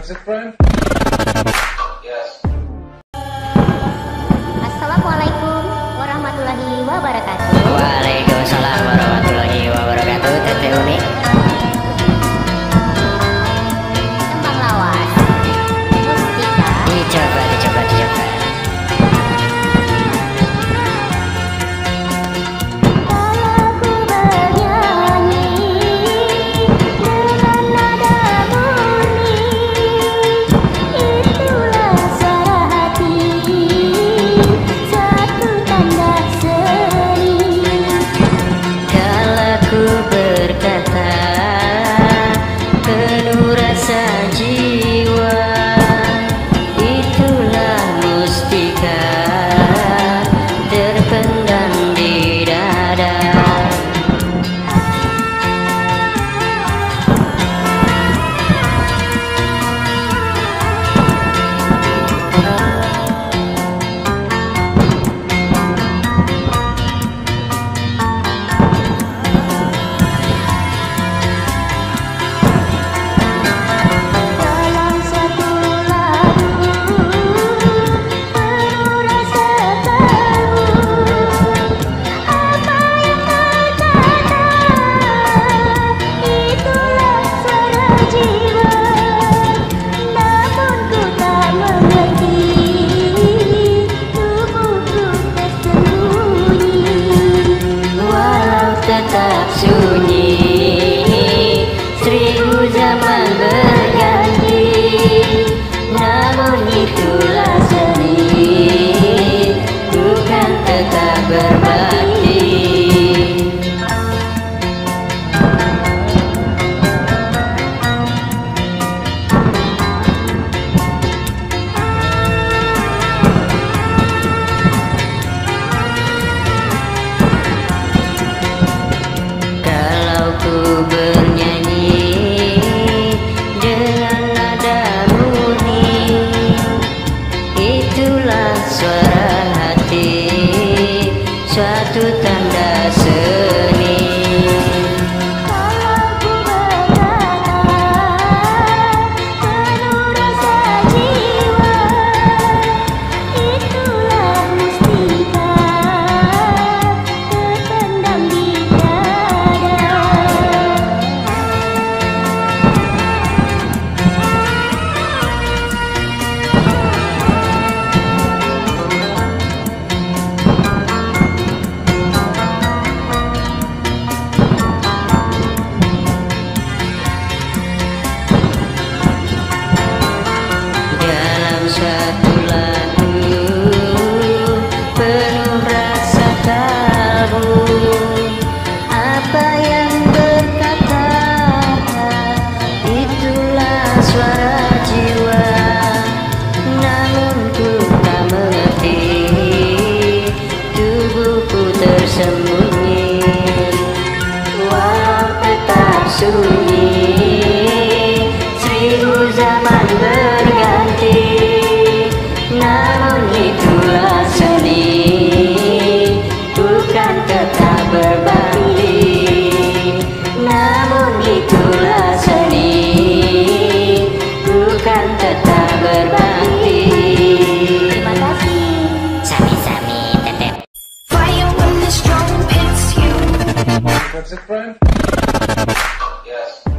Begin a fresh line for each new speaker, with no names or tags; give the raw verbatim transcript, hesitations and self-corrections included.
That's it, friend? Yes.
Assalamualaikum warahmatullahi wabarakatuh.
Waalaikumsalam warahmatullahi wabarakatuh. Tete Uni.
Tembang lawas Mustika.
Dicoba, dicoba, dicoba. Tetap sunyi, seribu zaman berganti, namun itulah seni, bukan tetap berbakti. Ku bernyanyi dengan nada murni, itulah suara hati, suatu tanda seni.
Kalau ku berkata penuh rasa jiwa, itulah mustika terpendam di
satu lagu penuh rasa tabu, apa yang berkata itulah suara jiwa, namun ku tak mengerti, tubuhku tersembunyi, walau tetap sunyi, seribu zaman berganti, namun itulah seni, bukan tetap berbakti. Namun itulah seni, bukan tetap berbakti.
Terima kasih.
Sami-sami tetep.
Fire when the strong hits you.
That's it, friend? Yes.